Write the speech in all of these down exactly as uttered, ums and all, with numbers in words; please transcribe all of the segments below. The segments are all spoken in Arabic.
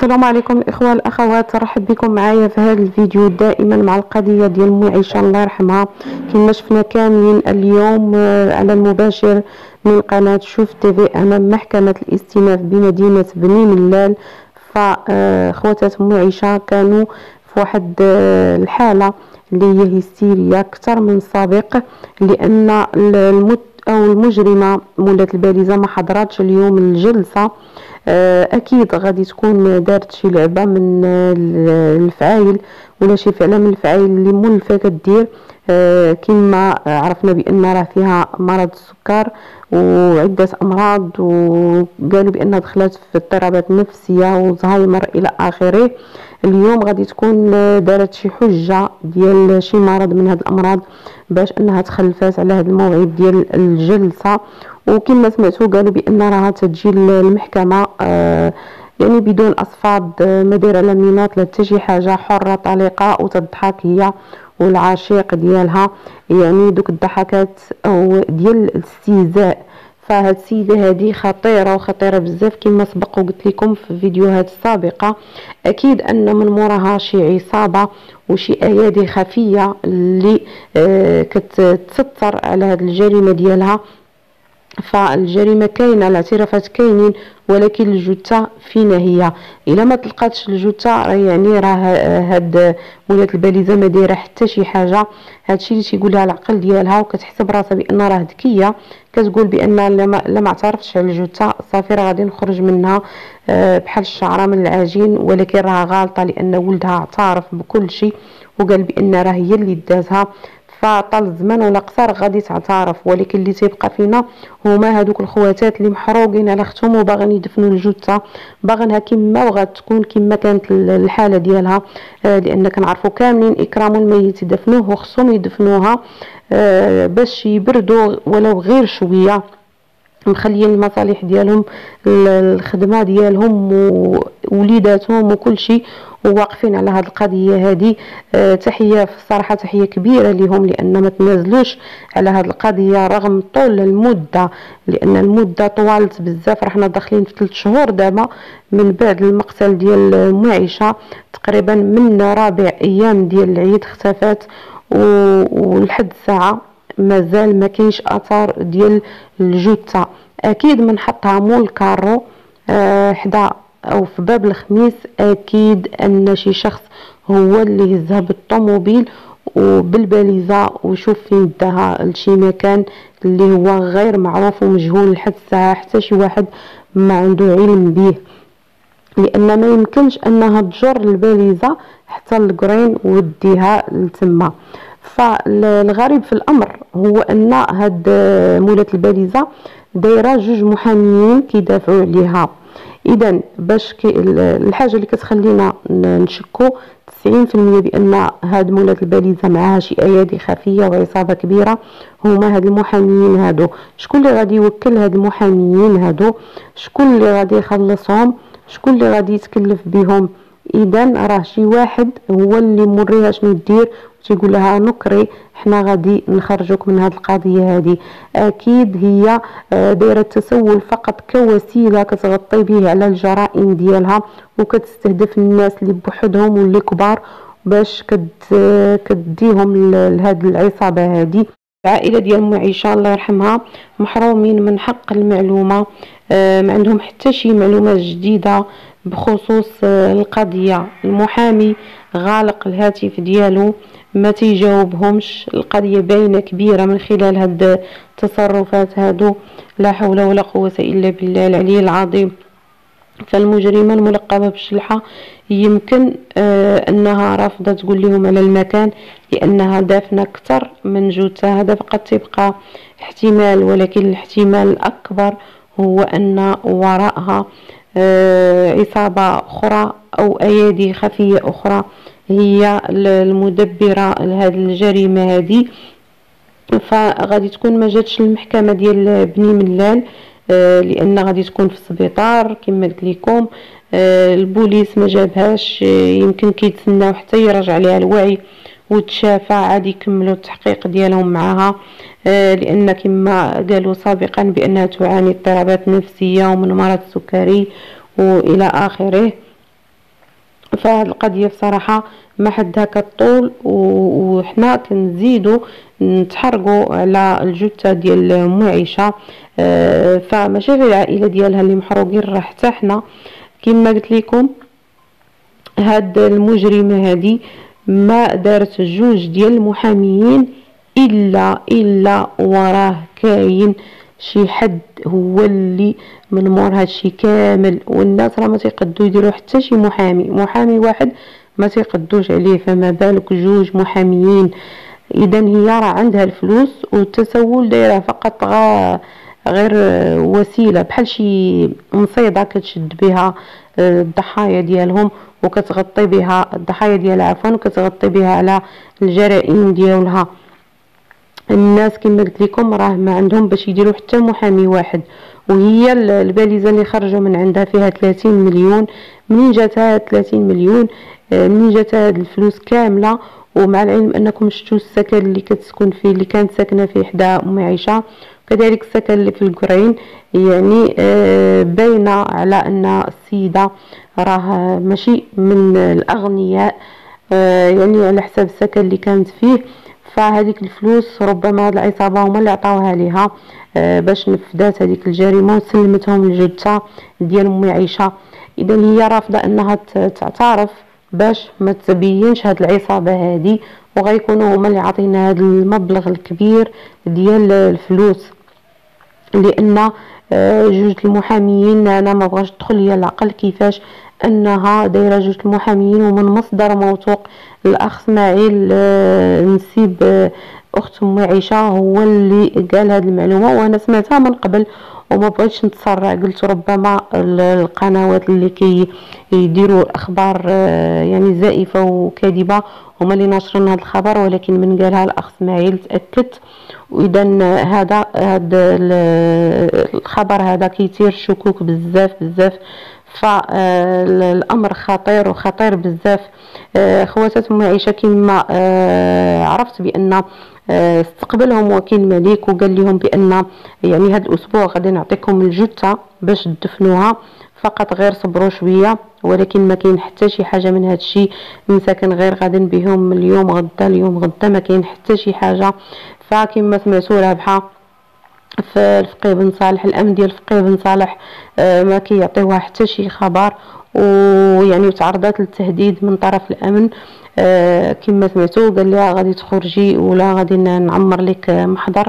السلام عليكم الاخوه الاخوات، رحب بكم معايا في هذا الفيديو دائما مع القضيه ديال ام عيشه الله يرحمها. كما شفنا كاملين اليوم على المباشر من قناه شوف تيفي امام محكمه الاستئناف بمدينه بني ملال. فاخواتات ام عيشه كانوا في واحد الحاله اللي هي هستيريه اكثر من السابق، لان المت او المجرمه مولات الباليزه ما حضراتش اليوم الجلسه. اكيد غادي تكون دارت شي لعبه من الفعايل ولا شي فعله من الفعايل اللي مولفه كدير. كما عرفنا بان راه فيها مرض السكر وعده امراض، وقالوا بانها دخلت في اضطرابات نفسيه وزهايمر الى اخره. اليوم غادي تكون دارت شي حجه ديال شي مرض من هاد الامراض باش انها تخلفات على هذا الموعد ديال الجلسه. وكما سمعتوا قالوا بان راها تجي المحكمه آه يعني بدون اصفاد، ما دايره لا مينوط لا حتى شي حاجه، حره طليقه وتضحك هي والعشيق ديالها، يعني دوك الضحكات او ديال الاستهزاء. فهاد السيده هذه خطيره وخطيره بزاف كما سبق وقلت لكم في فيديوهات سابقه. اكيد ان من موراها شي عصابه وشي ايادي خفيه اللي آه كتستر على هاد الجريمه ديالها. فالجريمه كاينه، الاعترافات كاينين، ولكن الجثه فينا هي؟ الا ما تلقاتش الجثه يعني راه هاد ولات الباليزه ما دايره حتى شي حاجه. هادشي اللي تيقولها العقل ديالها، وكتحسب راسها بان راه ذكيه، كتقول بان لا ما اعترفتش على الجثه صافي راه غادي نخرج منها بحال الشعره من العجين. ولكن راه غالطه، لان ولدها اعترف بكل شيء وقال بان راه هي اللي دازها. فطال الزمان ولا قصر غادي تعترف، ولكن اللي تيبقى فينا هما هذوك الخواتات اللي محروقين على اختهم وباغيين يدفنوا الجثه، باغينها كما بغات تكون كما كانت الحاله ديالها. آه لان كنعرفوا كاملين اكرام الميت يدفنوه وخصهم يدفنوها آه باش يبردوا ولو غير شويه، مخليين المصالح ديالهم الخدمه ديالهم ووليداتهم وكل شيء وواقفين على هذه القضيه هذه. أه تحيه في الصراحه، تحيه كبيره لهم، لان ما تنازلوش على هذه القضيه رغم طول المده، لان المده طوالت بزاف. راحنا داخلين في ثلاث شهور دابا من بعد المقتل ديال ام عيشه، تقريبا من رابع ايام ديال العيد اختفت، ولحد الساعه مازال ما كاينش اثار ديال الجثه. اكيد من حطها مول الكارو أه حدا او في باب الخميس، اكيد ان شي شخص هو اللي هزها بالطوموبيل وبالباليزه وشوف فين داها لشي مكان اللي هو غير معروف ومجهول لحد الساعه، حتى شي واحد ما عنده علم به، لان ما يمكنش انها تجر الباليزه حتى القرين وديها لتما. فالغريب في الامر هو ان هاد مولات الباليزه دايره جوج محاميين كيدافعوا عليها. اذا باش الحاجه اللي كتخلينا نشكو تسعين في المية بان هاد مولات الباليزه معاها شي ايادي خفيه وعصابه كبيره هما هاد المحاميين هادو. شكون اللي غادي يوكل هاد المحاميين هادو؟ شكون اللي غادي يخلصهم؟ شكون اللي غادي يتكلف بهم؟ اذا راه شي واحد هو اللي موريها شنو دير وتيقول لها نكري حنا غادي نخرجوك من هذه القضيه هذه. اكيد هي دايره التسول فقط كوسيله كتغطي به على الجرائم ديالها، وكتستهدف الناس اللي بوحدهم واللي كبار باش كد كديهم لهذه العصابه هذه. العائله ديال ام عيشه الله يرحمها محرومين من حق المعلومه، ما عندهم حتى شي معلومه جديده بخصوص القضيه. المحامي غالق الهاتف ديالو ما تيجاوبهمش، القضيه باينه كبيره من خلال هاد التصرفات هادو. لا حول ولا قوه الا بالله العلي العظيم. فالمجرمه الملقبه بالشلحه يمكن آه انها رافضه تقول لهم على المكان، لانها دافنه اكثر من جثه. هذا فقط تبقى احتمال، ولكن الاحتمال الاكبر هو ان وراءها آه عصابه اخرى او ايادي خفيه اخرى هي المدبره لهذه الجريمه هذه. فغادي تكون ما جاتش المحكمه ديال بني ملال آه لان غادي تكون في السبيطار كما قلت لكم. آه البوليس ما جابهاش، آه يمكن كيتسناو حتى يرجع عليها الوعي وتشافى عاد يكملوا التحقيق ديالهم معها. آه لان كما قالوا سابقا بانها تعاني اضطرابات نفسيه ومن مرض السكري والى اخره. فهاد القضيه بصراحه ما حدها كطول، وحنا كنزيدوا نتحرقوا على الجثه ديال ام عيشه. أه فماشي غير العائله ديالها اللي محروقين، راه حتى حنا كما قلت لكم. هاد المجرمه هادي ما دارت جوج ديال المحاميين الا الا وراه كاين شي حد هو اللي من مور هادشي كامل، والناس راه ما تيقدو يديروا حتى شي محامي محامي واحد ما تيقدوش عليه، فما بالك جوج محاميين. اذا هي راه عندها الفلوس والتسول دايره فقط غا غير وسيله، بحال شي مصيده كتشد بها الضحايا ديالهم وكتغطي بها الضحايا ديالها عفوا وكتغطي بها على الجرائم ديالها. الناس كما قلت لكم راه ما عندهم باش يديروا حتى محامي واحد، وهي الباليزه اللي خرجوا من عندها فيها ثلاثين مليون. منين جاتها ثلاثين مليون؟ منين جاتها هاد الفلوس كامله؟ ومع العلم انكم شفتوا السكن اللي كتسكن فيه، اللي كانت ساكنه فيه حدا ام عيشه، كذلك السكن اللي في القرعين، يعني باينه على ان السيده راه ماشي من الاغنياء، يعني على حساب السكن اللي كانت فيه. فهذيك الفلوس ربما هاد العصابه هما اللي عطاوها ليها باش نفذات هذيك الجريمه وسلمتهم الجثه ديال ام عيشه. اذا هي رافضه انها تعترف باش ما تبينش هاد العصابه هادي، وغيكونوا هما اللي عاطينا هاد المبلغ الكبير ديال الفلوس. لان جوج المحاميين انا ما بغاش تدخل ليا العقل كيفاش انها دايره جوج المحاميين ومن مصدر موثوق. الاخ اسماعيل نسيب اخت ام عيشه هو اللي قال هذه المعلومه، وانا سمعتها من قبل وما بغيتش نتسرع، قلت ربما القنوات اللي كيديروا الاخبار يعني زائفه وكاذبه هما اللي ناشرين هذا الخبر، ولكن من قالها الاخ اسماعيل تاكدت. واذا هذا هذا الخبر هذا كيثير شكوك بزاف بزاف، فالامر خطير وخطير بزاف. خواتات ام عيشه كما عرفت بان استقبلهم وكيل الملك وقال لهم بان يعني هذا الاسبوع غادي نعطيكم الجثه باش تدفنوها، فقط غير صبروا شويه. ولكن ما كاين حتى شي حاجه من هذا الشيء، مساكن غير غادي بهم اليوم غدا اليوم غدا، ما كاين حتى شي حاجه. فكما سمعتوا رابحه في الفقيه بن صالح، الامن ديال الفقيه بن صالح ما كيعطيوها حتى شي خبر، ويعني تعرضت للتهديد من طرف الامن. كما سمعتوا قال لها غادي تخرجي ولا غادي نعمر لك محضر.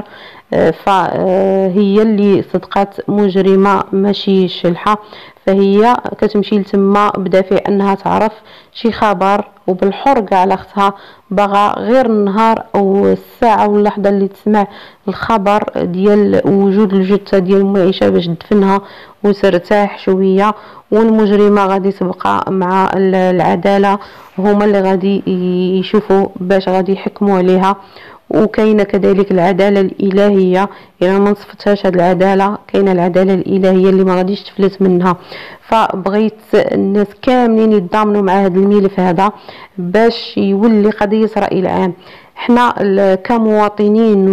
فهي اللي صدقات مجرمه ماشي شلحه، فهي كتمشي لتما بدافع انها تعرف شي خبر، وبالحرقه على اختها باغا غير النهار او الساعه واللحظه اللي تسمع الخبر ديال وجود الجثه ديال ام عيشه باش تدفنها وترتاح شويه. والمجرمه غادي تبقى مع العداله، هما اللي غادي يشوفوا باش غادي يحكموا عليها. وكاينه كذلك العداله الالهيه، يعني ما نصفتهاش هذه العداله، كاينه العداله الالهيه اللي ما غاديش تفلت منها. فبغيت الناس كاملين يتضامنوا مع هذا الملف هذا باش يولي قضيه راي العام. احنا كمواطنين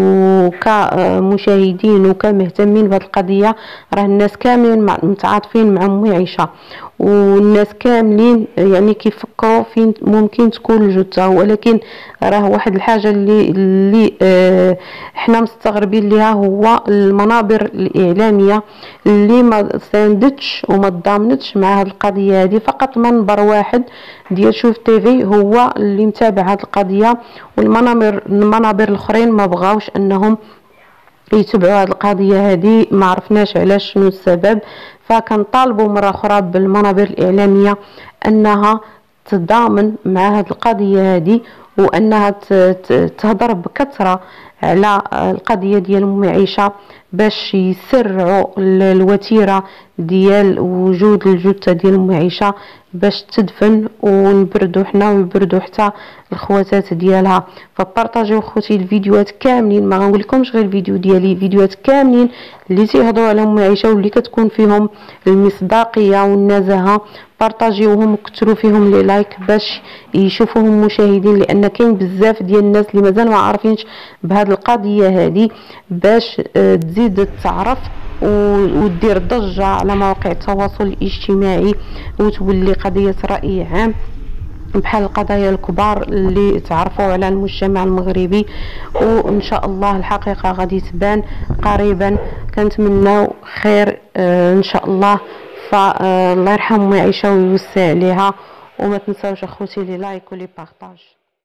وكمشاهدين وكمهتمين بهذه القضيه راه الناس كاملين متعاطفين مع ام عيشه، والناس كاملين يعني كيفكروا فين ممكن تكون الجثه. ولكن راه واحد الحاجه اللي اللي اه احنا مستغربين ليها هو المنابر الاعلاميه اللي ما ساندتش وما تضامنتش مع هذه القضيه هذه. فقط منبر واحد ديال شوف تيفي هو اللي متابع هذه القضيه، والمنابر المنابر الاخرين ما بغاوش انهم يتبعوا هذه القضيه هذه، ما عرفناش علاش شنو السبب. فكنطالبوا مره اخرى بالمنابر الاعلاميه انها تضامن مع هذه القضيه هذه، وانها تهضر بكثره على القضيه ديال ام عيشه باش يسرعوا الوتيره ديال وجود الجثه ديال ام عيشه باش تدفن، ونبردوا حنا ويبردوا حتى الخواتات ديالها. فبارطاجيو خوتي الفيديوهات كاملين، ما غنقول لكمش غير الفيديو ديالي، فيديوهات كاملين اللي تيهضروا على ام عيشه واللي كتكون فيهم المصداقيه والنزاهه، بارطاجيوهم وكثروا فيهم لي لايك باش يشوفوهم المشاهدين، لان كاين بزاف ديال الناس اللي مازال ما عارفينش بهذه القضيه هذه، باش تزيد تعرف ودير ضجه على مواقع التواصل الاجتماعي وتولي قضيه راي عام. بحال القضايا الكبار اللي تعرفوا على المجتمع المغربي، وان شاء الله الحقيقه غادي تبان قريبا. كنتمناو خير آه ان شاء الله. فالله يرحم امي عائشه ويوسع عليها، وما تنساوش اخوتي لي لايك ولي بارطاج.